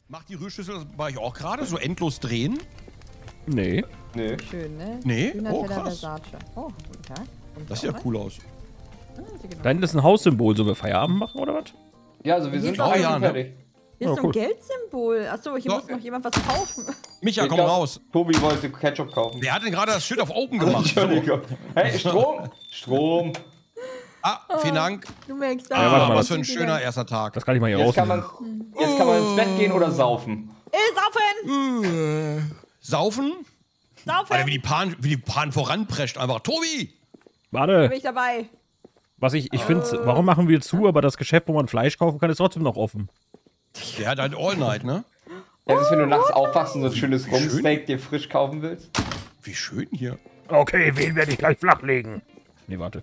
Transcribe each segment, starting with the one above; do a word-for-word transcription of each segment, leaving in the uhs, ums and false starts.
Macht die Rührschüssel bei euch auch gerade so endlos drehen? Nee. Nee. Schön, ne? Nee? Hühner, Oh, Teller, krass. Versace. Oh, guten Tag. Kommt Das ihr sieht ja auch cool aus. rein? Ah, sieht genau. Da hinten ist ein Haussymbol. Sollen wir Feierabend machen, oder was? Ja, also wir Hier sind ist auch auch schon ja, ne? fertig. Hier ist Ja, so ein cool. Geldsymbol. Achso, hier So. muss noch jemand was kaufen. Micha, Ich komm glaub, raus. Tobi wollte Ketchup kaufen. Wer hat denn gerade das Schild auf Open gemacht? So. Entschuldigung. Hey, Strom! Strom! Ah, vielen Dank. Du merkst Ah, warte mal, was das- für ein schöner erster Tag. Das kann ich mal hier Jetzt kann, rausnehmen. man, jetzt kann man ins Bett gehen oder saufen. Ist offen! Äh, Saufen? Saufen! Alter, wie die Pan, wie die Pan voranprescht einfach. Tobi! Warte. Bin ich dabei. Was ich, ich finde, warum machen wir zu, aber das Geschäft, wo man Fleisch kaufen kann, ist trotzdem noch offen. Der hat halt All Night, ne? Ja, das ist, wenn du nachts aufwachst und so ein schönes Schön. Rumpsteak dir frisch kaufen willst. Wie schön hier. Okay, wen werde ich gleich flachlegen? Nee, warte.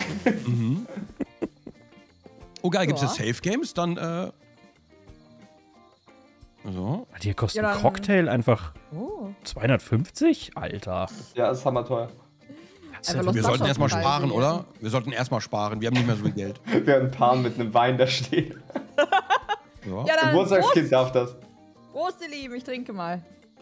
Oh geil, gibt's Ja. jetzt Safe Games? Dann, äh... So. Hier kostet Ja, ein dann- Cocktail einfach Oh. zweihundertfünfzig? Alter. Ja, ist hammerteuer. Einfach Wir Los sollten Santos erstmal Preise sparen, hier. oder? Wir sollten erstmal sparen. Wir haben nicht mehr so viel Geld. Wir haben ein Paar mit einem Wein da stehen. So. Ja, dann Geburtstagskind darf das. Prost, ihr Lieben, ich trinke mal.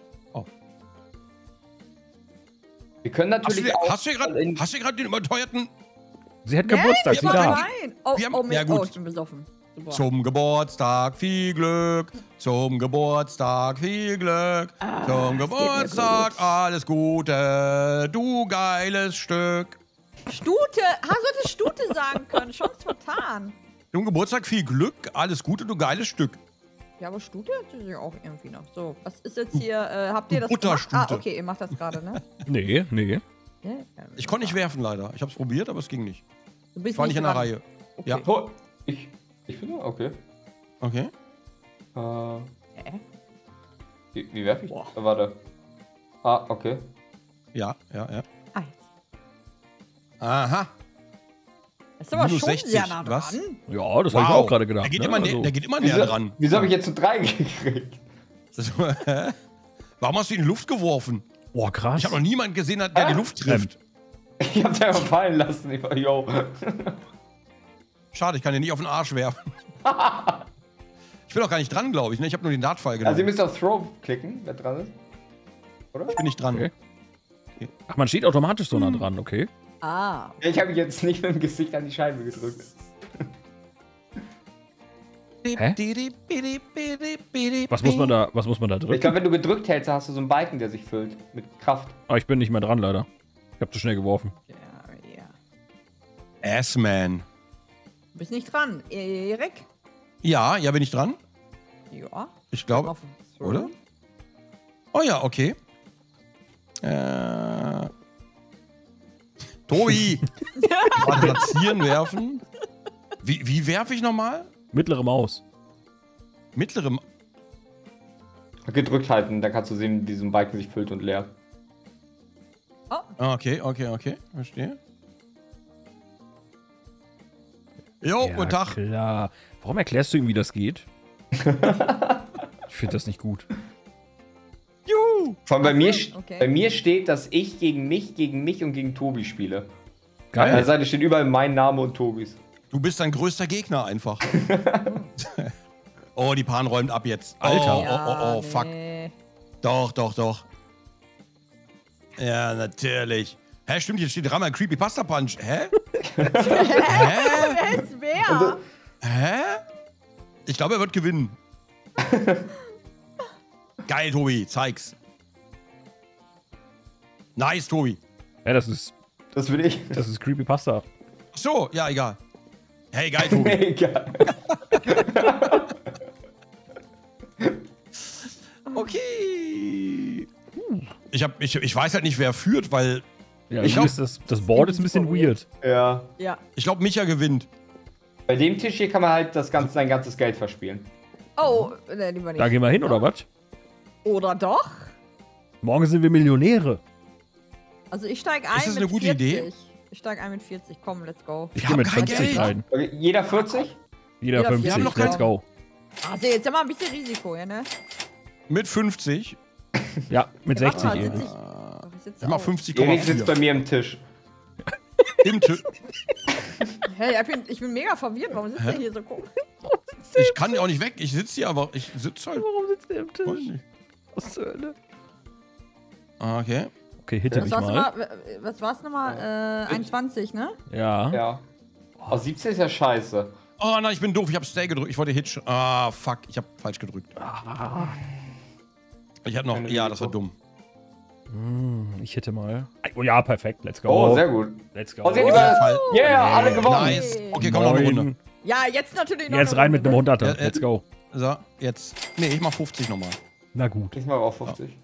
Wir können Hast du natürlich dir- auch. hast du dir gerade in- hast du dir gerade den überteuerten Sie hat Geburtstag, Nee, sie wir darf. machen Wein. Oh, Wir haben- oh, Mist. ja, gut. Oh, ich bin besoffen. Super. zum Geburtstag viel Glück, zum Geburtstag viel Glück, Ah, zum es geht mir Geburtstag gut. alles Gute, du geiles Stück. Stute! Hast du hätte Stute sagen können? Schon vertan. Zum Geburtstag viel Glück, alles Gute, du geiles Stück. Ja, aber Stute hätte sie auch irgendwie noch. So, was ist jetzt hier? Äh, habt ihr das gemacht? Butterstute. Ah, okay, ihr macht das gerade, ne? Nee, nee. Ja, ja, Ich konnte nicht werfen leider. Ich habe es probiert, aber es ging nicht. Du bist Ich war nicht in der dran. Reihe. Okay. Ja. Oh, ich. Ich finde, okay. Okay. Äh, Hä? wie, wie werf ich? Boah. Äh, warte. Ah, okay. Ja, ja, ja. Ah, jetzt. Aha. Das ist aber Minus schon sechzig, sehr nah dran. was? Ja, das habe ich auch gerade gedacht. Der geht, ne? immer, nä- Also- der geht immer näher Wieso, dran. wieso habe ich jetzt so drei gekriegt? Das- Hä? Warum hast du ihn in die Luft geworfen? Boah, krass. Ich habe noch niemanden gesehen, der die Luft trifft. Ich hab's einfach fallen lassen. Ich war, yo. Schade, ich kann den nicht auf den Arsch werfen. Ich bin auch gar nicht dran, glaube ich. Ne? Ich habe nur den Dartpfeil genommen. Also ihr müsst auf Throw klicken, wer dran ist. Oder? ich bin nicht dran. Okay. Ach, man steht automatisch so nah dran, okay. Ah. Ja, ich habe jetzt nicht mit dem Gesicht an die Scheibe gedrückt. Hä? Was muss man da, was muss man da Ich drücken? glaube, wenn du gedrückt hältst, hast du so einen Balken, der sich füllt. Mit Kraft. Aber ich bin nicht mehr dran, leider. Ich habe zu schnell geworfen. Ja, ja. Assman. Du bist nicht dran. Erik? Ja, ja, bin ich dran? Ja. Ich glaube. Auf- Oder? Oh ja, okay. Äh. Tobi! Warte, platzieren, werfen. Wie, wie werfe ich nochmal? Mittlere Maus. Mittlerem. Gedrückt halten, dann kannst du sehen, wie diesen Balken sich füllt und leert. Ah, Okay, okay, okay. Verstehe. Jo, Ja, guten Tag. klar. Warum erklärst du ihm, wie das geht? Ich finde das nicht gut. Juhu! Vor allem bei Ach so, mir, st- okay. bei mir steht, dass ich gegen mich, gegen mich und gegen Tobi spiele. Geil. An der Seite steht überall mein Name und Tobis. Du bist dein größter Gegner einfach. Oh, die Pan räumt ab jetzt. Alter. Oh, oh, oh, oh, fuck. Nee. Doch, doch, doch. Ja, natürlich. Hä, stimmt, hier steht dreimal Creepypasta Punch. Hä? Hä? Wer ist wer? Hä? Ich glaube, er wird gewinnen. Geil, Tobi, zeig's. Nice, Tobi. Ja, das ist, Das will ich. das ist Creepypasta. Ach so, ja, egal. Hey, geil, Tobi. Egal. Okay. Ich, hab, ich, ich weiß halt nicht, wer führt, weil Ja, Ich ich glaub- ist das, das Board ist ein bisschen weird. Ja. Ja. ich glaube, Micha gewinnt. Bei dem Tisch hier kann man halt das ganze, sein ganzes Geld verspielen. Oh, ne, lieber nicht. Da gehen wir hin, oder was? Oder doch? Morgen sind wir Millionäre. Also ich steig ein Ist das mit eine gute vierzig. Idee? Ich steig ein mit vierzig. Komm, let's go. Ich Wir gehe haben mit kein fünfzig Geld. rein. Okay, jeder vierzig? Jeder Jeder fünfzig, Wir haben noch kein- let's go. Also jetzt haben wir ein bisschen Risiko, ja, ne? Mit fünfzig. Ja, mit Ja, warte sechzig mal, eben. sitz ich- Ach, ich sitze Ich mach auch. fünfzig Komma Erik sitzt bei vier. mir am Tisch. Im Tisch. Hey, ich bin, ich bin mega verwirrt. Warum sitzt Hä? ihr hier so komisch? Ich kann ja auch nicht weg. Ich sitze hier, aber ich sitze halt. Warum sitzt der am Weiß Tisch? nicht. Was zur Hölle? Okay. Okay, hitte Was mich war's mal. nochmal? Was war's nochmal? Äh, einundzwanzig, ne? Ja. Ja. Oh, siebzehn ist ja scheiße. Oh nein, ich bin doof. Ich hab Stay gedrückt. Ich wollte Hitch. Ah, fuck. Ich hab falsch gedrückt. Ich hatte noch. Keine Ja, das war Risiko. dumm. Hm, ich hitte mal. Oh ja, perfekt. Let's go. Oh, sehr gut. Let's go. Oh, sehr gut. Fall. Yeah, alle gewonnen. Nice. Okay, komm, noch eine Neun. Runde. Ja, jetzt natürlich noch. Jetzt eine rein mit einem Runde, Hunderter. Ja, äh, Let's go. So, jetzt. Nee, ich mach fünfzig nochmal. Na gut. Ich mache auch fünfzig.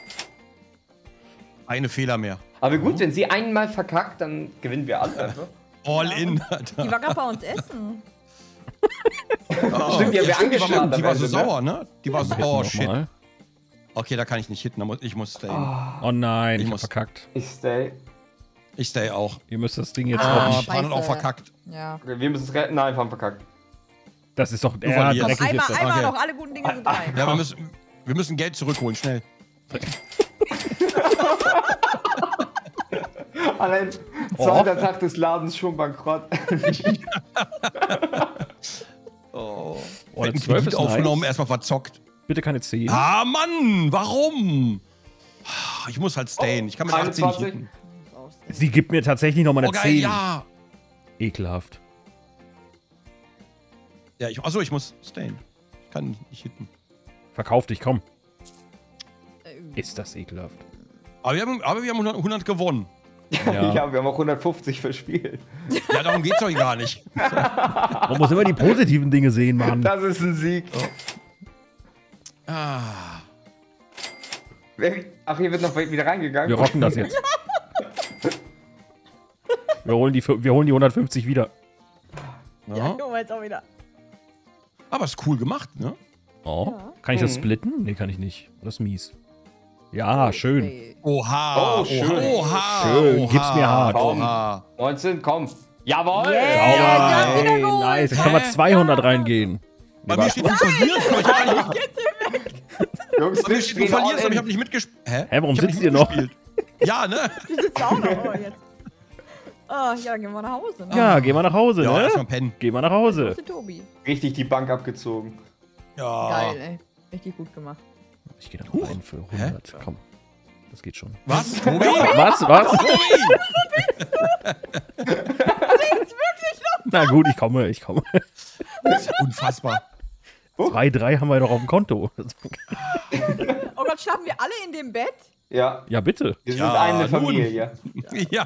Eine Fehler mehr. Aber gut, wenn sie einmal verkackt, dann gewinnen wir alle. Ne? All Ja, in, und Alter. Die war gerade bei uns essen. Oh, Stimmt, die haben wir die war, angeschlagen die war am so Ende, ne? sauer, ne? Die war so. Oh, shit. Nochmal. Okay, da kann ich nicht hitten. da muss- Ich muss stayen. Ah, Oh nein, Ich ich hab muss- verkackt. ich stay. Ich stay auch. Ihr müsst das Ding jetzt Ah, retten. Ah, Pan hat auch scheiße. verkackt. Ja. Okay, wir müssen es retten. Nein, wir haben verkackt. Das ist doch der verlierst. dreckig Einmal, ist das. einmal Okay. noch, alle guten Dinge sind drei. Ja, wir müssen, wir müssen Geld zurückholen, schnell. Allein zweiter Tag des Ladens schon bankrott. Oh. Oh, der Hätten zwölf Kredit ist aufgenommen, nice. erstmal verzockt. Bitte keine zehn. Ah, Mann, warum? Ich muss halt stayen. Ich kann mit achtzehn nicht einundzwanzig. hitten. Sie gibt mir tatsächlich nochmal Oh, eine geil, zehn. ja. Ekelhaft. Ja, ich, achso, ich muss stayen. Ich kann nicht hitten. Verkauf dich, komm. Äh, Ist das ekelhaft. Aber wir haben, aber wir haben hundert, hundert gewonnen. Ja. Ja, wir haben auch hundertfünfzig verspielt. Ja, darum geht's doch gar nicht. Man muss immer die positiven Dinge sehen, Mann. Das ist ein Sieg. Ah. Wer- Ach, hier wird noch wieder reingegangen. Wir rocken das jetzt. Wir holen die, wir holen die hundertfünfzig wieder. Ja, Ja. guck mal jetzt auch wieder. Aber ist cool gemacht, ne? Oh. Ja. Kann ich das Mhm. splitten? Nee, kann ich nicht. Das ist mies. Ja, schön. Hey. Oha. Oh, schön. Oha. Schön, Oha, gib's mir hart. Oha. neunzehn, komm. Jawohl! Yeah. Sauber. Ja, sie haben wieder Ey, geholt. nice. Jetzt können wir Hä? zweihundert reingehen. Bei mir steht, du verlierst, aber ich hab nicht, Jungs, bei mir wir steht, du stehen all verlierst, aber ich hab in. nicht mitgespielt. Hä? Hä, warum Ich hab sitzt nicht ihr noch? mitgespielt. Ja, ne? Die sitzt auch noch. Oh, jetzt. Oh, ja, gehen wir nach Hause. Ne? Ja, geh mal nach Hause, Ja, ne? erstmal pennen. Geh mal nach Hause. Das ist Tobi. Richtig die Bank abgezogen. Ja. Geil, ey. Richtig gut gemacht. Ich geh da noch rein für hundert. Komm. Das geht schon. Was? Tobi? Was? Was? Tobi! Na gut, ich komme, ich komme. Das ist ja unfassbar. Zwei, drei haben wir doch auf dem Konto. Oh Gott, schlafen wir alle in dem Bett? Ja, Ja, bitte. wir sind Ja, eine nun. Familie. Ja.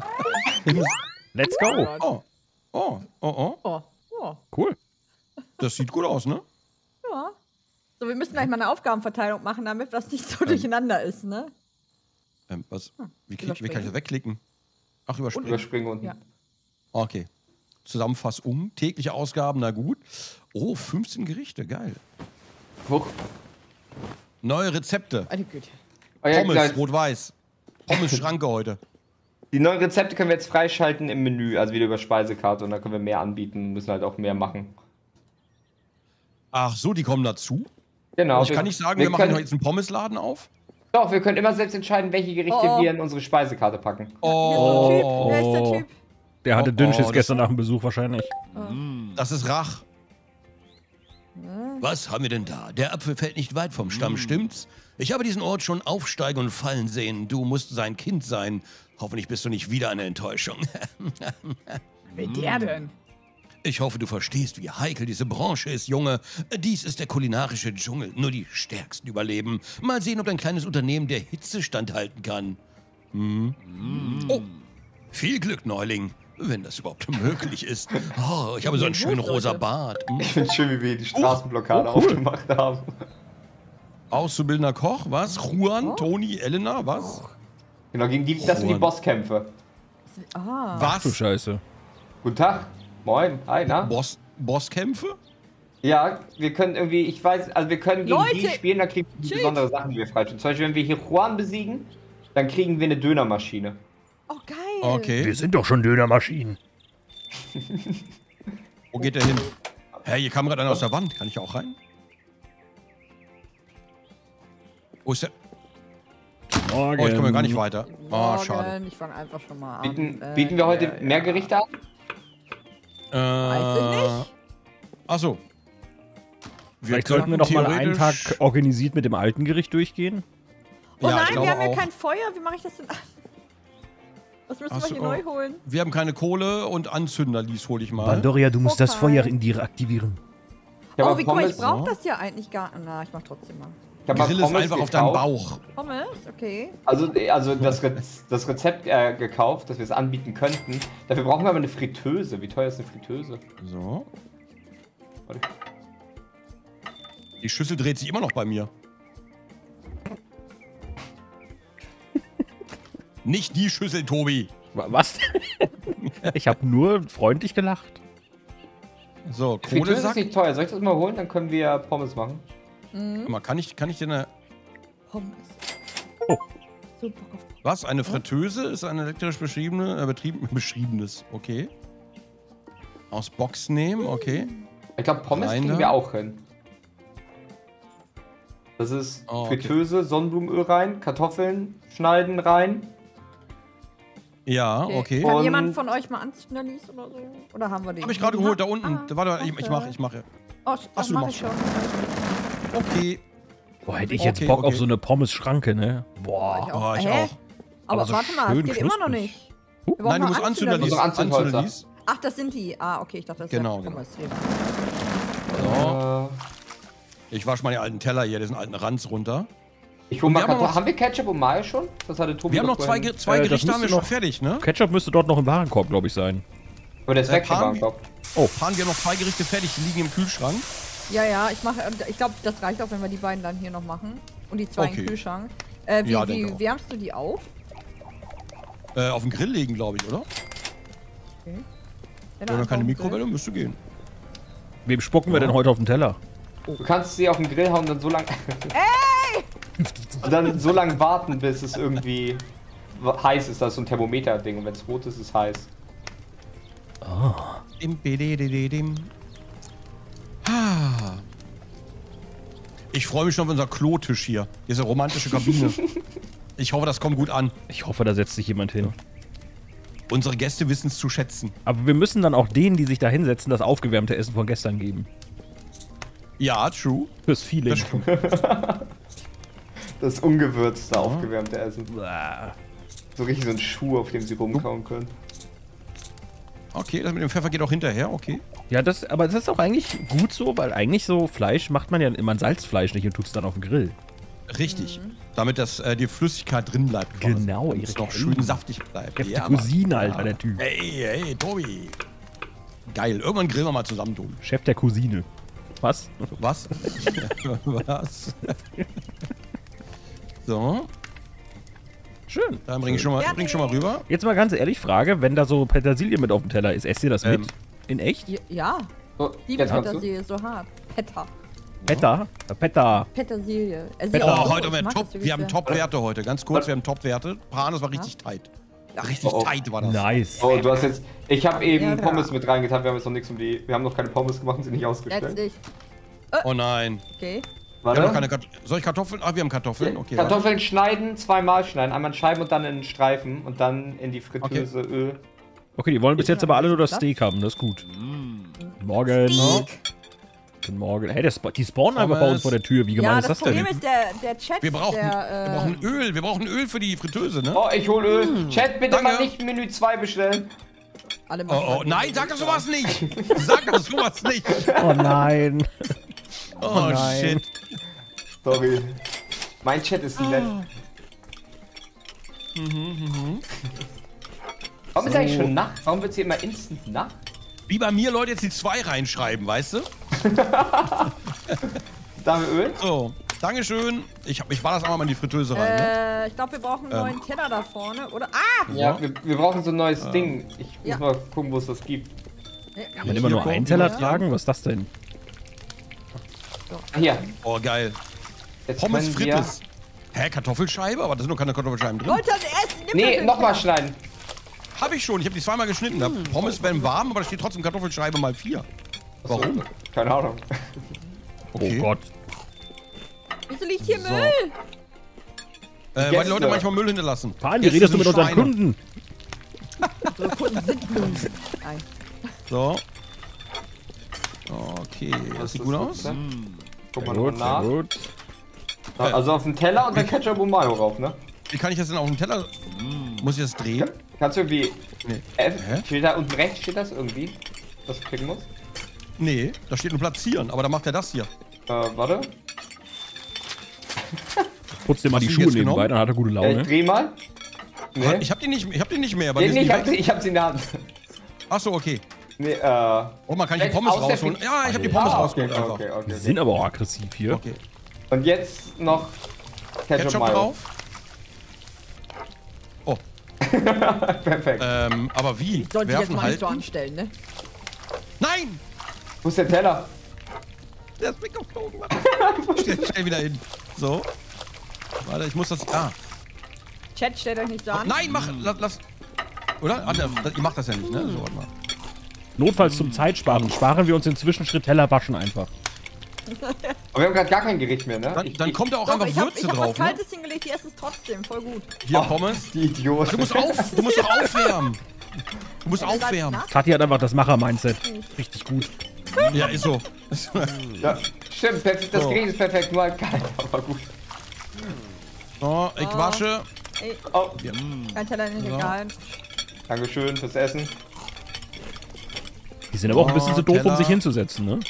Let's go. Oh. Oh, oh, oh. Oh, oh, Cool. Das sieht gut aus, ne? ja. So, wir müssen gleich mal eine Aufgabenverteilung machen, damit das nicht so durcheinander ist, ne? Ähm, was? Wie, krieg, wie Überspringen. kann ich das wegklicken? Ach, überspringen. Überspringen unten. Ja. Okay. Zusammenfassung. Tägliche Ausgaben, na gut. Oh, fünfzehn Gerichte, geil. Huch. Neue Rezepte. Meine Güte. Oh ja, Pommes, gleich. rot-weiß. Pommes Schranke heute. Die neuen Rezepte können wir jetzt freischalten im Menü, also wieder über Speisekarte und dann können wir mehr anbieten, müssen halt auch mehr machen. Ach so, die kommen dazu? Genau. Ich kann nicht sagen, wir, machen jetzt einen Pommesladen auf? Doch, wir können immer selbst entscheiden, welche Gerichte Oh. wir in unsere Speisekarte packen. Oh, Hier ist so ein Typ. Wer ist der Typ? Der hatte Oh, Dünnschiss oh, gestern nach dem Besuch wahrscheinlich. das ist Rach. Ja. Was haben wir denn da? Der Apfel fällt nicht weit vom Stamm, stimmt's? Ich habe diesen Ort schon aufsteigen und fallen sehen. Du musst sein Kind sein. Hoffentlich bist du nicht wieder eine Enttäuschung. Wer der denn? Ich hoffe, du verstehst, wie heikel diese Branche ist, Junge. Dies ist der kulinarische Dschungel. Nur die Stärksten überleben. Mal sehen, ob dein kleines Unternehmen der Hitze standhalten kann. Hm? Oh, viel Glück, Neuling. Wenn das überhaupt möglich ist. Oh, ich habe so einen schönen rosa Bart. Hm? Ich finde schön, wie wir die Straßenblockade Oh, cool. aufgemacht haben. Auszubildender Koch, was? Juan, Oh. Toni, Elena, was? Genau, gegen die, das sind die Juan. Bosskämpfe. Ah. Ach du Was? Scheiße. Guten Tag. Moin. Hi, na? Boss, Bosskämpfe? Ja, wir können irgendwie, ich weiß, also wir können gegen die Leute, spielen, dann kriegen wir chill. besondere Sachen, die wir freischalten. Zum Beispiel, wenn wir hier Juan besiegen, dann kriegen wir eine Dönermaschine. Oh, geil. Okay. Wir sind doch schon Dönermaschinen. Wo geht der hin? Hä, hier kam gerade einer aus der Wand. Kann ich auch rein? Wo ist der? Morgen. Oh, ich komme gar nicht weiter. Oh, Morgen. schade. Ich fange einfach schon mal an. Bieten, Äh, bieten wir heute ja, mehr ja. Gerichte an? Äh, Weiß ich nicht. Ach so. Vielleicht sollten wir noch mal einen Tag organisiert mit dem alten Gericht durchgehen. Oh Ja, ich nein, glaube wir haben ja auch. kein Feuer. Wie mache ich das denn? Was müssen Ach wir so, hier oh. neu holen? Wir haben keine Kohle und Anzünder, Lies hole ich mal. Pandoria, du musst das Okay. Feuer in dir aktivieren. Ich hab Oh, mal wie guck mal, ich Pommes- brauche so. das ja eigentlich gar nicht. Na, ich mach trotzdem mal. Ich hab mal Grill es Pommes einfach auf deinen gekauft. Bauch. Pommes, okay. Also, also das, Re das Rezept äh, gekauft, dass wir es anbieten könnten. Dafür brauchen wir aber eine Fritteuse. Wie teuer ist eine Fritteuse? So. Warte. Die Schüssel dreht sich immer noch bei mir. Nicht die Schüssel, Tobi. Was? Ich habe nur freundlich gelacht. So, Fritteuse ist Kohlesack. nicht teuer. Soll ich das mal holen? Dann können wir Pommes machen. Mhm. Mal, kann ich, kann ich dir eine. Pommes. Oh. So Bock auf Was? Eine Fritteuse ist ein elektrisch beschriebene, äh, betrieben, beschriebenes. Okay. Aus Box nehmen, okay. Ich glaube, Pommes Rein kriegen da. wir auch hin. Das ist Oh, okay. Fritteuse, Sonnenblumenöl rein, Kartoffeln schneiden rein. Ja, okay. Kann Und- jemand von euch mal Anzünder liest oder so? Oder haben wir den? Hab ich gerade geholt, da unten. Ah, Warte, ich, ich okay. mache, ich mache. Oh, Ach das so, du mach ich machst schon. Okay. Boah, hätte ich jetzt Okay, Bock okay. auf so eine Pommes-Schranke, ne? Ich Boah. auch. Oh, ich Hä? auch. Aber, Aber so warte mal, schön es geht immer noch knusprig. nicht. Wir brauchen Nein, du noch musst Anzünder liest. liest. Also Anzündholzer. Anzünder liest. Ach, das sind die. Ah, okay, ich dachte, das Genau, ist ja genau. Pommes. hier. So. Äh, Ich wasche mal den alten Teller hier, diesen alten Ranz runter. ich hol Und mal wir haben Kartoffeln. noch- Haben wir Ketchup und Mayo schon? Das hatte Tobi Wir haben doch noch zwei, vorhin. Ge- zwei Äh, das Gerichte haben wir müsste schon noch- fertig, ne? Ketchup müsste dort noch im Warenkorb, glaube ich, sein. Aber der ist Äh, weg vom Pan- Warenkorb. Fahren, wir haben noch zwei Gerichte fertig, die liegen im Kühlschrank. Ja, ja, ich mache, ich glaube, das reicht auch, wenn wir die beiden dann hier noch machen. Und die zwei Okay. im Kühlschrank. Äh, wie, Ja, denke wie auch. wärmst du die auf? Äh, auf den Grill legen, glaube ich, oder? Okay. Wenn wir keine Mikrowelle, müsste gehen. Wem spucken wir Ja. denn heute auf den Teller? Du kannst sie auf den Grill hauen und dann so lang. Ey! Und dann so lange warten, bis es irgendwie heiß ist. Das ist so ein Thermometer-Ding. Und wenn es rot ist, ist es heiß. Dim, bidididim. Ah. Ich freue mich schon auf unser Klotisch hier. Diese romantische Kabine. Ich hoffe, das kommt gut an. Ich hoffe, da setzt sich jemand hin. Unsere Gäste wissen es zu schätzen. Aber wir müssen dann auch denen, die sich da hinsetzen, das aufgewärmte Essen von gestern geben. Ja, true. Fürs Feeling. Das stimmt. Das ungewürzte, aufgewärmte Essen. Bäh. So richtig so ein Schuh, auf dem sie rumkauen können. Okay, das mit dem Pfeffer geht auch hinterher, okay. Ja, das, aber das ist auch eigentlich gut so, weil eigentlich so Fleisch macht man ja immer ein Salzfleisch nicht und tut es dann auf den Grill. Richtig. Damit das, äh, die Flüssigkeit drin bleibt. quasi. Genau, Damit es Erik. noch schön saftig bleibt. Heftige Ja, Mann. Cousine, Alter, der Typ. Hey, hey, Tobi. Geil. Irgendwann grillen wir mal zusammen, Tobi. Chef der Cousine. Was? Was? Was? So, Schön. dann bring ich schon mal, bring ich schon mal rüber. Jetzt mal ganz ehrlich, Frage, wenn da so Petersilie mit auf dem Teller ist, esst ihr das Ähm, mit? In echt? Ja, ja. So, Die jetzt kannst du. Petersilie ist so hart. Petta. Petta? Äh, Petta. Petersilie. Es Petta. sieht Oh, auch so heute aus. haben wir, Ich mag top, das wirklich wir haben sehr. Top-Werte heute. Ganz kurz, wir haben Top-Werte. Pan, das war richtig tight. Richtig Oh, oh. tight war das. Nice. Oh, du hast jetzt. Ich habe eben Ja, da. Pommes mit reingetan. Wir haben jetzt noch nichts um die. Wir haben noch keine Pommes gemacht und sie nicht ausgestellt. Letztlich. Oh nein. Okay. Wir haben noch Warte. keine Kat Soll ich Kartoffeln? Ah, wir haben Kartoffeln. Okay. Kartoffeln schneiden, zweimal schneiden. Einmal in Scheiben und dann in Streifen. Und dann in die Fritteuse Öl. Okay, die wollen bis jetzt aber alle nur das Platz. Steak haben, das ist gut. Morgen. Guten Morgen. Hey, der Sp die spawnen einfach bei Pommes. uns vor der Tür. Wie Ja, gemein das, ist das Problem denn? ist, der, der Chat, Wir brauchen, der, wir äh, brauchen Öl. Wir brauchen Öl für die Fritteuse, ne? Oh, ich hol Öl. Chat, bitte Danke. mal nicht Menü zwei bestellen. alle Oh, machen oh, halt nein, den sag das Weg. sowas nicht! Sag das sowas nicht! Oh nein. Oh, nein. shit. Sorry. Mein Chat ist nett. Warum ist eigentlich schon Nacht? Warum wird hier immer instant Nacht? Wie bei mir Leute jetzt die zwei reinschreiben, weißt du? Da haben wir Öl. So, Dankeschön. Ich, hab, ich war das einmal mal in die Fritteuse rein, ne? Äh, ich glaube, wir brauchen einen Ähm. neuen Teller da vorne. Oder. Ah! Ja, wir, wir brauchen so ein neues Ding. Ich muss Ja. mal gucken, wo es das gibt. Kann man immer nur einen Teller tragen? Was ist das denn? Ah, hier. Oh, geil. Jetzt Pommes können wir- Frites. Hä, Kartoffelscheibe? Aber da sind noch keine Kartoffelscheiben drin. Leute, essen! nimm Nee, den nochmal Teller. schneiden. Hab ich schon. Ich habe die zweimal geschnitten. Da Pommes werden warm, aber da steht trotzdem Kartoffelscheibe mal vier. Warum? Keine Ahnung. Okay. Oh Gott. Wieso liegt hier So. Müll? Äh, weil die Gäste. Leute manchmal Müll hinterlassen. Pan, wie Gäste redest du sind mit unseren Schweine. Kunden? So Kunden sind Müll. Nein. So. Okay, das sieht gut aus. Ne? Guck mal Gut, nochmal nach. gut. Also auf den Teller und dann Ketchup und Mayo rauf, ne? Wie kann ich das denn auf dem Teller? Muss ich das drehen? Kannst du irgendwie... Nee. F, Hä? steht da unten rechts, steht das irgendwie? Was du klicken musst? Nee, da steht nur platzieren, aber da macht er das hier. Äh, warte. Putz dir mal Hast die du ihn Schuhe jetzt nebenbei, genommen? dann hat er gute Ja, Laune. ich dreh mal. Nee. Ich hab den nicht, ich hab den nicht mehr, aber Nee, die nee, sind ich, hab, weg. sie- ich hab sie in der Hand. Achso, okay. Nee, äh... Oh, man kann die Vielleicht Pommes aus der rausholen. Pi- Ja, ich hab die Alter. Pommes Ah, rausgeholt okay, einfach. okay, okay, Die okay. sind aber auch aggressiv hier. Okay. Und jetzt noch Ketchup, Ketchup Mayo. drauf. Oh, Perfekt. ähm, aber wie? Ich sollte sich jetzt Werfen, mal nicht so halten? anstellen, ne? Nein! Wo ist der Teller? Der ist weggeflogen, Mann. Stell, stell wieder hin. So. Warte, ich muss das... Ah. Chat, stellt euch nicht so an. Nein, mach... Lass... lass oder? Ah, das, das, ihr macht das ja nicht, ne? So, warte mal. Notfalls zum Zeitsparen sparen wir uns den Zwischenschritt Teller waschen einfach. Aber wir haben gerade gar kein Gericht mehr, ne? Dann, Ich- dann ich- kommt da auch Doch, einfach ich hab, Würze ich hab drauf, was ne? Kaltes hingelegt, die essen es trotzdem. Voll gut. Hier, Oh, Pommes. Die Idioten. Du musst auf... Du musst doch aufwärmen. Du musst Ihr seid aufwärmen. nass? Kathi hat einfach das Macher-Mindset. Richtig gut. Ja, ist so. Ja, stimmt, perfekt, das So. Gericht ist perfekt, nur halt kalt, aber gut. So, ich Oh. wasche. Ey, Oh, kein Teller in den So. Regalen. Dankeschön fürs Essen. Die sind aber auch ein bisschen Oh, zu doof, um Teller. sich hinzusetzen, ne?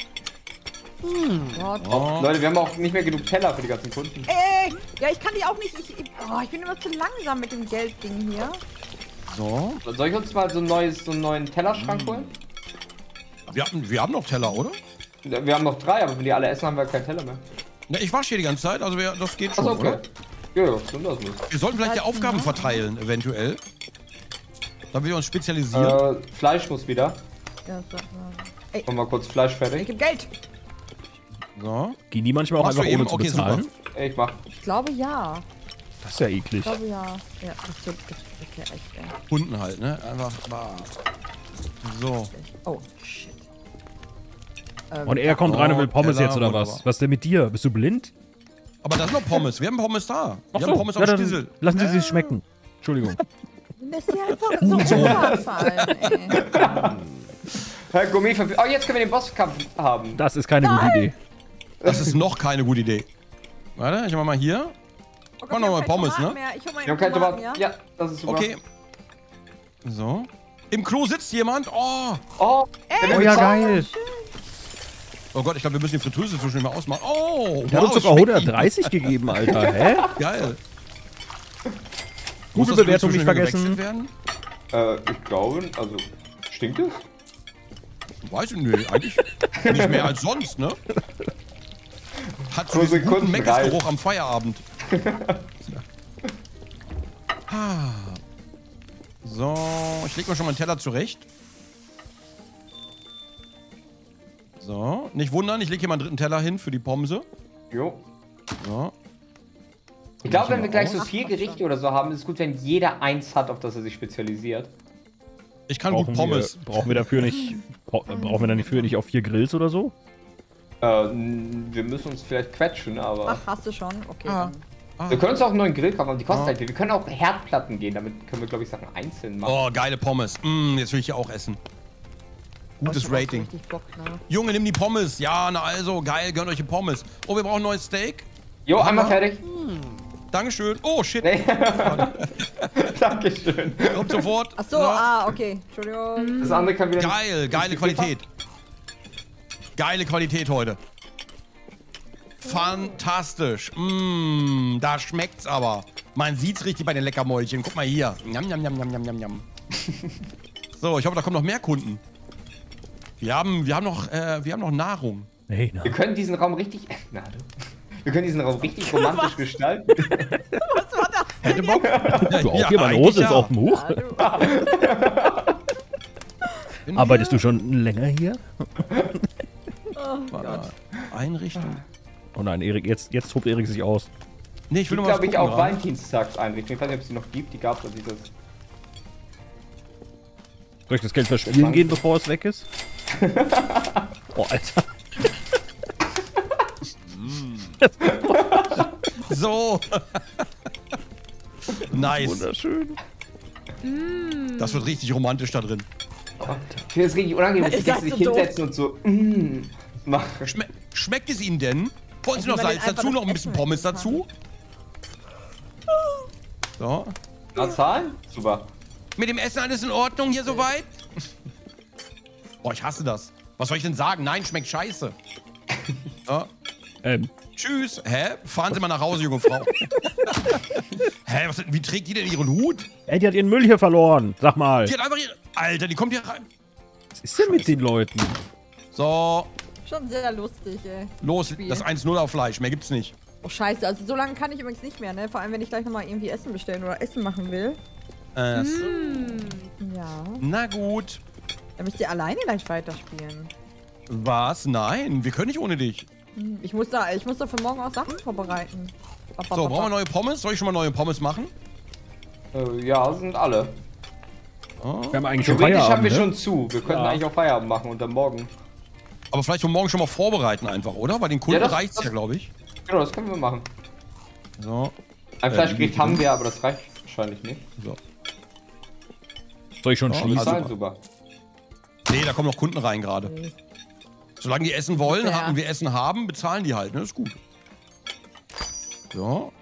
Gott. Oh. Leute, wir haben auch nicht mehr genug Teller für die ganzen Kunden. Ey, ja, ich kann die auch nicht. Ich, ich- oh, ich bin immer zu langsam mit dem Geldding hier. So. Soll ich uns mal so, ein neues, so einen neuen Tellerschrank holen? Wir haben, wir haben noch Teller, oder? Wir haben noch drei, aber wenn die alle essen, haben wir keinen Teller mehr. Ne, ich wasche hier die ganze Zeit, also wir, das geht schon, Achso, okay. oder? Ja, ja, so das muss. Wir sollten vielleicht die Was Aufgaben noch? verteilen, eventuell. Damit wir uns spezialisieren. Äh, Fleisch muss wieder. Ja, so, so. Ey, Machen wir kurz Fleisch ich fertig. geb Geld. So. Gehen die manchmal auch Machst du einfach eben? ohne zu Okay, super. bezahlen? Ich mach. Ich glaube ja. Das ist ja Ich eklig. glaube ja. Ja, das wird das wird ja echt, ey. Kunden halt, ne? Einfach. bah. So. Oh, shit. Ähm, Und er kommt rein und will Pommes Teller, jetzt, oder was? wunderbar. Was ist denn mit dir? Bist du blind? Aber da sind noch Pommes. Wir haben Pommes da. Ach Wir so, haben Pommes ja, auf dann Stissel. lassen Sie sich schmecken. Entschuldigung. lässt dir einfach so runterfallen, ey. Herr Gourmet verf- Oh, jetzt können wir den Bosskampf haben. Das ist keine gute Idee. Das ist noch keine gute Idee. Warte, ich mach mal hier. Oh Mach noch wir haben mal keine Pommes, Tomaten ne? mehr. Ich hol mal Wir haben keine Tomaten, Tomaten. Ja, das ist super. Okay. So. Im Klo sitzt jemand. Oh. Oh, Oh ja, geil. Oh Gott, ich glaube, wir müssen die Fritteuse zwischendurch mal ausmachen. Oh. Der hat uns es sogar schmeckt hundertdreißig gegeben, Alter. Hä? Geil. Muss das Google-Bewertung nicht zwischendurch vergessen. gewechselt werden? Äh, ich glaube, also, stinkt es? Weiß ich nicht. Eigentlich nicht mehr als sonst, ne? Hat so Pro diesen guten Sekunden Meckesgeruch am Feierabend. Ah. So, ich leg mir schon mal einen Teller zurecht. So, nicht wundern, ich lege hier mal einen dritten Teller hin für die Pomse. Jo. So. Ich glaube, wenn wir gleich so aus. vier Gerichte oder so haben, ist es gut, wenn jeder eins hat, auf das er sich spezialisiert. Ich kann gut Brauchen Pommes. wir, brauchen wir dafür nicht, bra- äh, brauchen wir dann dafür nicht auf vier Grills oder so? Äh, n- wir müssen uns vielleicht quetschen, aber... Ach, hast du schon? Okay. Ah. Dann. Ah. Wir können uns auch einen neuen Grill kaufen, aber die kosten Ah. halt viel. Wir können auch Herdplatten gehen, damit können wir, glaube ich, Sachen einzeln machen. Oh, geile Pommes. Mm, jetzt will ich hier auch essen. Gutes Ich hab auch Rating. richtig Bock, ne? Junge, nimm die Pommes. Ja, na also, geil, gönnt euch die Pommes. Oh, wir brauchen ein neues Steak. Jo, einmal Hammer. fertig. Dankeschön. Oh, shit. Nee. Dankeschön. Kommt sofort. Ach so, ah, okay. Entschuldigung. Das andere kann wieder... Geil, geile nicht Qualität. Geile Qualität heute. Fantastisch. Mmh, da schmeckt's aber. Man sieht's richtig bei den Leckermäulchen. Guck mal hier. Njam, njam, njam, njam, njam, njam, njam. So, ich hoffe, da kommen noch mehr Kunden. Wir haben, wir haben noch, äh, wir haben noch Nahrung. Nee, na. Wir können diesen Raum richtig... Na, du. Wir können diesen Raum richtig romantisch gestalten. Was war das? Hätte Bock? Du auch Ja, hier, meine eigentlich Hose ist ja. auf dem Hoch. Ah, du. Bin Arbeitest hier. du schon länger hier? Oh Warte, Gott. Einrichtung. Oh nein, Erik, jetzt, jetzt tobt Erik sich aus. Nee, ich will Die nur was glaube ich gucken auch gerade. Valentinstagseinrichtung. Ich weiß nicht, ob es die noch gibt. Die gab es, als ich das... Soll ich das Geld verspielen gehen, bevor es weg ist? Oh, Alter. So. Nice. Wunderschön. Das wird richtig romantisch da drin. Ich finde es richtig unangenehm, dass die Ist das Gäste sich so doof? hinsetzen und so... Mm, machen. Schme schmeckt es Ihnen denn? Wollen Sie Wie noch man den Salz einfach dazu? das Noch ein bisschen Essen Pommes essen dazu? So. Na, Zahlen? Super. Mit dem Essen alles in Ordnung hier soweit? Boah, ich hasse das. Was soll ich denn sagen? Nein, schmeckt scheiße. So. Ähm, Tschüss. Hä? Fahren Sie mal nach Hause, junge Frau. Hä? Was, wie trägt die denn ihren Hut? ey, die hat ihren Müll hier verloren. Sag mal. Die hat einfach ihre... Alter, die kommt hier rein. Was ist denn mit den Leuten? So, Schon sehr lustig, ey. los. Spiel. Das eins null auf Fleisch. Mehr gibt's nicht. Oh, scheiße. Also so lange kann ich übrigens nicht mehr, ne? Vor allem, wenn ich gleich nochmal irgendwie Essen bestellen oder Essen machen will. Äh, so. Ja. Na gut. Dann müsst ihr alleine gleich weiterspielen. Was? Nein, wir können nicht ohne dich. Hm, Ich muss da, ich muss da für morgen auch Sachen vorbereiten. So, brauchen wir neue Pommes? Soll ich schon mal neue Pommes machen? Äh, ja, sind alle. Oh. Wir haben eigentlich schon Theoretisch Feierabend, haben wir ne? schon zu. Wir könnten Ja. eigentlich auch Feierabend machen und dann morgen. Aber vielleicht für morgen schon mal vorbereiten einfach, oder? Bei den Kunden Ja, das- reicht's das- ja, glaube ich. Genau, das können wir machen. So, Ein Äh, Fleischgericht wie- haben wir, aber das reicht wahrscheinlich nicht. so. Soll ich schon Oh, schließen? also- Zahlen, super. Nee, da kommen noch Kunden rein gerade. Solange die essen wollen Ja. und wir Essen haben, bezahlen die halt, ne? Ist gut. So.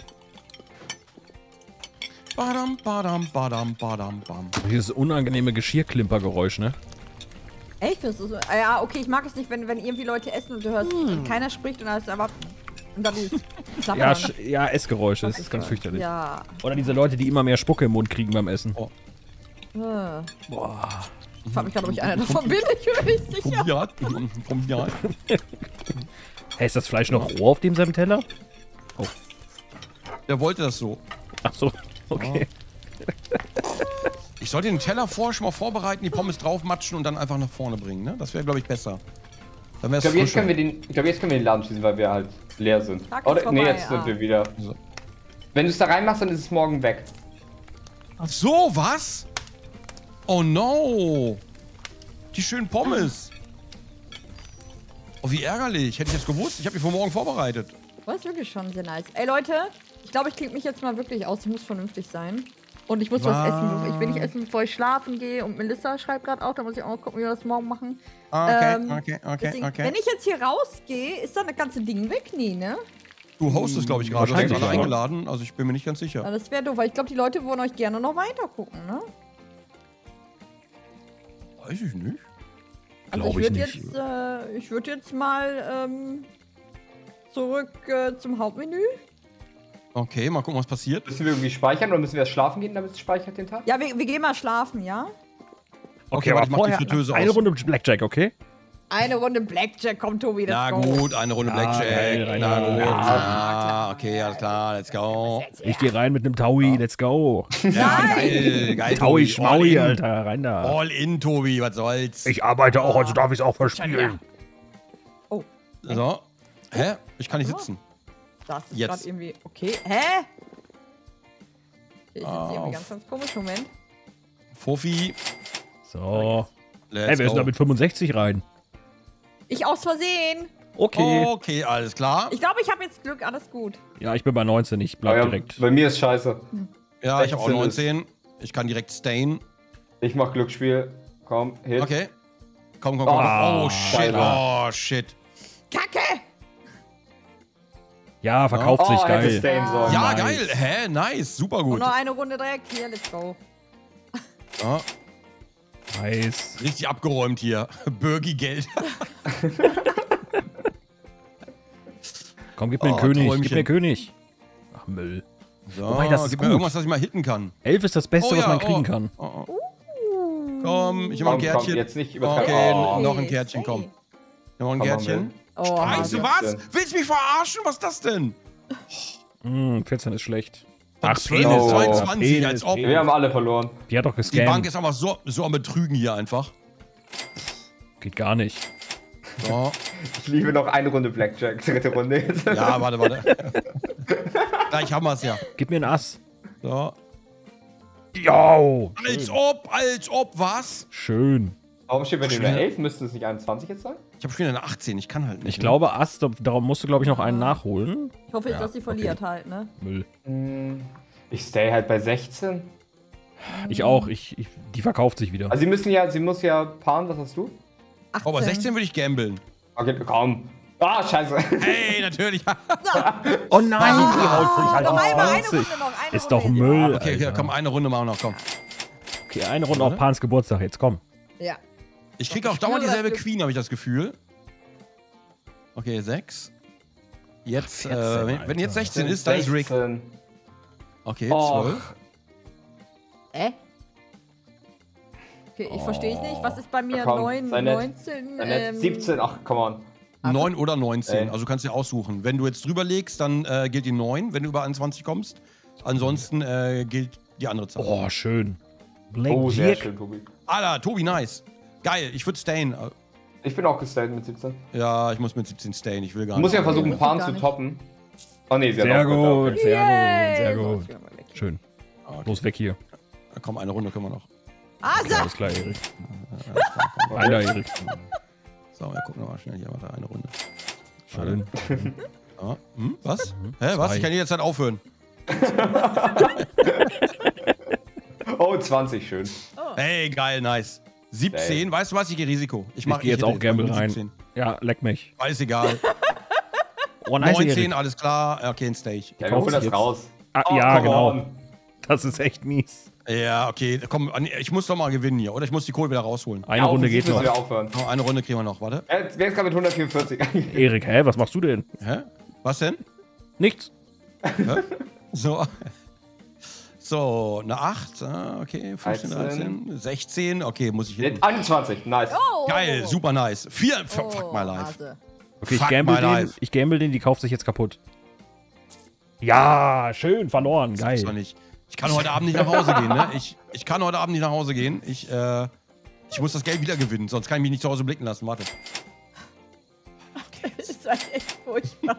Badam, badam, badam, badam, bam. Dieses unangenehme Geschirrklimpergeräusch, ne? Echt? Das ist so, ah ja, okay, ich mag es nicht, wenn, wenn irgendwie Leute essen und du hörst, und keiner spricht und dann ist einfach. Und dann ist Klappern. Ja, Sch ja, Essgeräusche, das ist ganz fürchterlich. Ja. Oder diese Leute, die immer mehr Spucke im Mund kriegen beim Essen. Oh. Äh. Boah. Ich frag mich gerade, ob ich einer davon bin. Ich bin mir nicht sicher. Probiat. Probiat. Hey, ist das Fleisch noch roh auf demselben Teller? Der wollte das so. Ach so, okay. Ich sollte den Teller vorher schon mal vorbereiten, die Pommes draufmatschen und dann einfach nach vorne bringen, ne? Das wäre, glaube ich, besser. Dann Ich wär's glaube, jetzt frischer. können wir den, ich glaube, jetzt können wir den Laden schließen, weil wir halt leer sind. Tag ist Oder? Nee, vorbei, jetzt ah. sind wir wieder. So. Wenn du es da reinmachst, dann ist es morgen weg. Ach so, was? Oh no. Die schönen Pommes. Oh, wie ärgerlich. Hätte ich das gewusst. Ich habe die für morgen vorbereitet. Das ist wirklich schon sehr nice. Ey, Leute, ich glaube, ich klinge mich jetzt mal wirklich aus. Ich muss vernünftig sein. Und ich muss was Was? essen. bevor- Ich will nicht essen, bevor ich schlafen gehe. Und Melissa schreibt gerade auch, da muss ich auch mal gucken, wie wir das morgen machen. Okay, Ähm, okay, okay, Deswegen, okay. wenn ich jetzt hier rausgehe, ist dann das ganze Ding weg? Nee, ne? Du hostest, glaube ich, gerade. Du hast Wahrscheinlich, uns alle ja. eingeladen. Also ich bin mir nicht ganz Ja, sicher. das wäre doof, weil ich glaube, die Leute wollen euch gerne noch weiter gucken, ne? Weiß ich nicht. Also Glaube ich ich würde nicht. jetzt, äh, ich würde jetzt mal ähm, zurück äh, zum Hauptmenü. Okay, mal gucken, was passiert. Müssen wir irgendwie speichern oder müssen wir erst schlafen gehen, damit es speichert den Tag? Ja, wir, wir gehen mal schlafen, ja? Okay, warte, ich mach die Fritteuse eine aus. Runde Blackjack, okay? Eine Runde Blackjack, komm Tobi, let's Na go. gut, eine Runde Blackjack. geil, rein Na da. gut. Ja, Ah, okay, alles klar, let's go. Ich gehe rein mit einem Taui, let's go. Ja, geil, geil. Taui, Tobi. All Schmaui, in. Alter, rein da. All in, Tobi, was soll's. Ich arbeite auch, also darf ich es auch verspielen. Oh, So. Hä? Ich kann nicht sitzen. das ist Jetzt. gerade irgendwie. Okay, hä? Ich sitze Auf. irgendwie ganz, ganz komisch. Moment. Fuffi, So. let's Hey, wir sind go. da mit fünfundsechzig rein. Ich aus Versehen. Okay. Okay, alles klar. Ich glaube, ich habe jetzt Glück, alles gut. Ja, ich bin bei neunzehn, ich bleib Aber ja, direkt. bei mir ist scheiße. Ja, ich habe auch sechzehn neunzehn. Ich kann direkt stayen. Ich mach Glücksspiel. Komm, Hit. Okay. Komm, komm, komm. Ah, Oh, shit. Alter. Oh, shit. Kacke! Ja, verkauft sich, Oh, hätte geil. stayen sollen. Ja, nice. geil. Hä? Nice. Super Und gut. noch eine Runde direkt. Hier, let's go. Ja, Nice. richtig abgeräumt hier. Bürgi-Geld. Komm, gib mir den Oh, König, Träumchen. gib mir König. Ach, Müll. So, Wobei, das ist gib mir gut. irgendwas, das ich mal hitten kann. Elf ist das Beste, Oh was ja, man kriegen oh. kann. Oh, oh. Komm, ich mach ein Komm, komm, Kärtchen. jetzt nicht übertreiben. Okay, Oh. noch ein Hey, Kärtchen, hey. komm. Noch ein Komm, Kärtchen. Oh, Scheiße, ja. was? Willst du mich verarschen? Was ist das denn? Hm, vierzehn ist schlecht. Ach, zwölf Penis, ist zweiundzwanzig, Penis, als ob. Wir haben alle verloren. Die hat doch Die Bank gescammt. ist aber so, so am Betrügen hier einfach. Geht gar nicht. So. Ich liebe noch eine Runde Blackjack. Dritte Runde jetzt. Ja, warte, warte. Gleich haben wir es ja. Gib mir ein Ass. So. Jo! Als ob, als ob, was? Schön. Warum steht bei dir nur Schnell. elf? Müsste es nicht einundzwanzig jetzt sein? Ich habe schon eine achtzehn, ich kann halt nicht. Ich glaube, Ass, da- darum musst du, glaube ich, noch einen nachholen. Ich hoffe jetzt, Ja, dass sie verliert halt, ne? Müll. Hm, Ich stay halt bei sechzehn. Ich auch. Ich, ich, die verkauft sich wieder. Also sie müssen ja, sie muss ja paaren, was hast du? Oh, aber sechzehn würde ich gambeln. Okay, komm. Ah, scheiße. Hey, natürlich. Oh nein, die haut sich halt Noch auf einmal, eine zwanzig. Runde noch, eine Ist doch Runde. Müll, Okay, okay, Alter. komm, eine Runde machen wir noch, komm. Okay, eine Runde auf Pans Geburtstag jetzt, komm. Ja. Ich kriege auch Ich dauernd spüre dieselbe das Glück. Queen, habe ich das Gefühl. Okay, sechs. Jetzt, vierzehn, äh, wenn, wenn jetzt sechzehn ist, dann ist Rick. sechzehn. Okay, Och. zwölf. Äh? Okay, ich verstehe es nicht. Was ist bei mir? Ja, komm, neun, sei nett. neunzehn, Dann jetzt ähm, siebzehn, ach, come on. neun oder neunzehn. Ey. Also kannst du dir aussuchen. Wenn du jetzt drüber legst, dann äh, gilt die neun, wenn du über einundzwanzig kommst. Ansonsten äh, gilt die andere Zahl. Oh, schön. Black Oh, sehr Jack. schön, Tobi. Alter, Tobi, nice. Geil, ich würde stayen. Ich bin auch gestylt mit siebzehn. Ja, ich muss mit siebzehn stayen, ich will gar Du musst nicht. ja versuchen, muss ich Pan gar zu nicht. toppen. Oh ne, sie hat Sehr auch gut, sehr Yay! gut, sehr So, gut. ich geh mal weg. Schön. Okay. Los, weg hier. Komm, eine Runde können wir noch. Ah, Okay, so. alles klar, Erik. Einer, Erik. So, ja, gucken wir mal schnell hier. Warte, eine Runde. Schön. Ah, hm? Was? Hä, was? Zwei. Ich kann jederzeit aufhören. Oh, zwanzig, schön. Ey, geil, nice. siebzehn, weißt du was? Ich gehe Risiko. Ich, Ich mach- gehe jetzt auch hätte- Gamble mit rein. siebzehn. Ja, leck mich. Alles egal. Oh, nice, neunzehn, Erik. alles klar. Okay, ein Stage. Ja, wir kaufst holen das jetzt. raus. Ah, Oh, ja, come genau. on. Das ist echt mies. Ja, okay. Komm, ich muss doch mal gewinnen hier. Oder ich muss die Kohle wieder rausholen. Eine Ja, Runde offensiv geht müssen noch. wir aufhören. Oh, eine Runde kriegen wir noch. Warte. Äh, Wer ist gerade mit hundertvierundvierzig? Erik, hä, was machst du denn? Hä? Was denn? Nichts. Hä? So. So, eine acht. Ah, okay. fünfzehn, dreizehn. dreizehn. sechzehn. Okay, muss ich hin. einundzwanzig, nice. Oh, Geil, oh, oh. super nice. Vier. Oh, Fuck my life. Hase. Okay, ich Fuck gamble my den. life. Ich gamble den, die kauft sich jetzt kaputt. Ja, schön, verloren. Das gibt's doch Geil. nicht. Ich kann heute Abend nicht nach Hause gehen, ne? Ich, ich kann heute Abend nicht nach Hause gehen. Ich, äh, ich muss das Geld wieder gewinnen, sonst kann ich mich nicht zu Hause blicken lassen. Warte. Das ist halt echt furchtbar.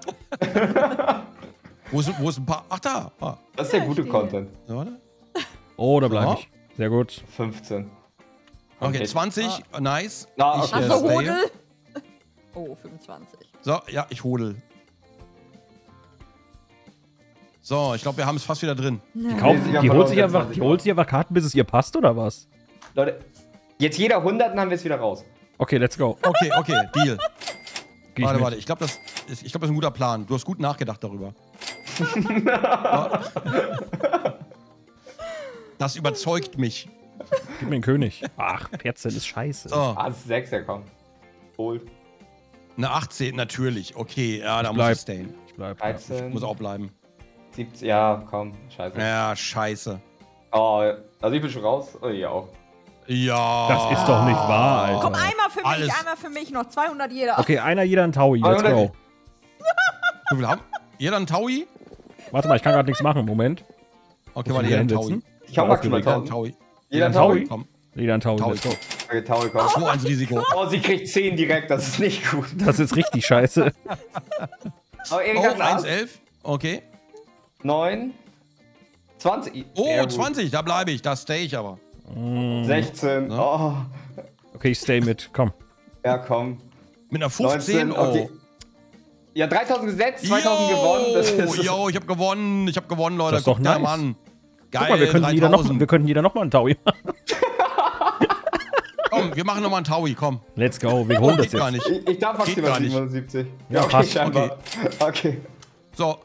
Wo ist, wo ist ein paar. Ach, da. Ah. Das ist der Ja, gute ich Content. So, warte. Oh, da bleibe Ja. ich. Sehr gut. fünfzehn. Okay, Okay. zwanzig. Nice. Na, Ich, okay. Hast äh, du staye. Hodel? Oh, fünfundzwanzig. So, ja, ich hodel. So, ich glaube, wir haben es fast wieder drin. Die, kauft, Nee, sie haben die, holt sich verloren, einfach, die holt sich einfach Karten, bis es ihr passt, oder was? Leute, jetzt jeder hundert, dann haben wir es wieder raus. Okay, let's go. Okay, okay, Deal. Geh ich Warte, mit. warte. Ich glaube, das, ist- ich glaub, das ist ein guter Plan. Du hast gut nachgedacht darüber. Das überzeugt mich. Gib mir den König. Ach, vierzehn ist scheiße. So, Ah, das ist sechs, ja komm. Hol. eine achtzehn, natürlich. Okay, ja, da Ich muss bleib. ich stayen. Ich bleib. Ja. dreizehn, Muss auch bleiben. siebzehn, ja, komm, scheiße. Ja, scheiße. Oh, also ich bin schon raus. Oh, ihr auch. Ja. Das ist doch nicht wahr, Alter. Komm, einmal für mich, Alles. einmal für mich, noch zweihundert jeder. Okay, einer jeder ein Taui. Let's go. Wie viel haben? Jeder ein Taui? Warte mal, ich kann gerade nichts machen. Moment. Okay, Muss warte, ich jeder ein wieder Taui. hinsetzen? Ich hab maximal Jeder ein tausend. Taui. Jeder ein Taui? Taui? Komm, Jeder ein Taui. Taui. Let's go. Okay, Taui, komm. so ans Risiko. Oh, sie kriegt zehn direkt, das ist nicht gut. Das ist richtig scheiße. Aber Erik Oh, hat eins, einen elf. Okay. neun, zwanzig. Oh, Sehr gut. zwanzig, da bleibe ich. Da stay ich aber. sechzehn. Ja. Oh, Okay, ich stay mit. Komm. ja, komm. Mit einer fünfzehn, neunzehn, okay. oh. Ja, dreitausend gesetzt, zweitausend Yo, gewonnen. Das ist yo, ich hab gewonnen. Ich hab gewonnen, Leute. Das ist doch Guckt der nice. Mann. Geil, Guck mal, wir könnten jeder noch, dreitausend. wir könnten jeder noch mal einen Taui machen. Komm, wir machen nochmal einen Taui, komm. Let's go. Wir holen das Geht gar jetzt. nicht. Ich, ich darf Geht maximal gar nicht. siebenundsiebzig. Ja, Ja, okay, passt, scheinbar. Okay. So,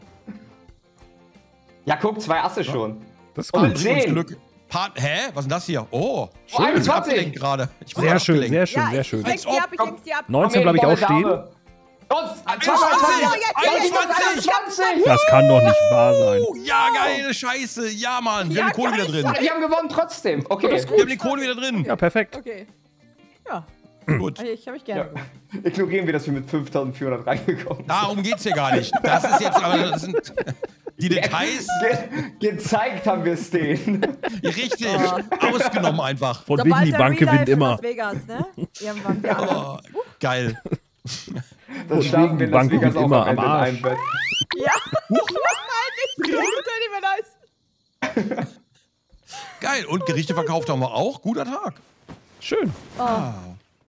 Ja, guck, zwei Asse schon. Das ist Und gut. mit Glück uns zehn. Glück. Part, hä? Was ist denn das hier? Oh, Oh, Ich bin einundzwanzig. abgelenkt gerade. Ich bin Sehr schön, abgelenkt. sehr schön, Ja, sehr ich, schön. ich lenk sie ab, ich Komm. lenk sie ab. neunzehn bleibe ich auch stehen. Los, einundzwanzig, einundzwanzig. einundzwanzig. Das kann doch nicht wahr sein. Oh, ja, geil, scheiße. Ja, Mann, wir Ja, haben die Kohle geil, wieder drin. Die haben gewonnen trotzdem. Okay. Wir haben die Kohle wieder drin. Ja, perfekt. Okay. Ja, Gut. ich habe ich gerne Ja. gemacht. Ignorieren wir, dass wir mit fünftausendvierhundert reingekommen sind. Darum geht's hier gar nicht. Das ist jetzt, aber das sind die Details Ge gezeigt haben wir es denen. richtig ausgenommen einfach. Von Sobald wegen, die der Bank Real gewinnt Life in immer. Las Vegas, ne? Irgendwann wir alle. Oh, geil. Dann Von schlafen wegen, wir die in Las Bank Vegas gewinnt auch immer am Ende am in Arsch. einem Bett. Ja. Nein, nicht. Das wäre nice. Geil. Und Gerichte verkauft haben wir auch. Guter Tag. Schön. Oh.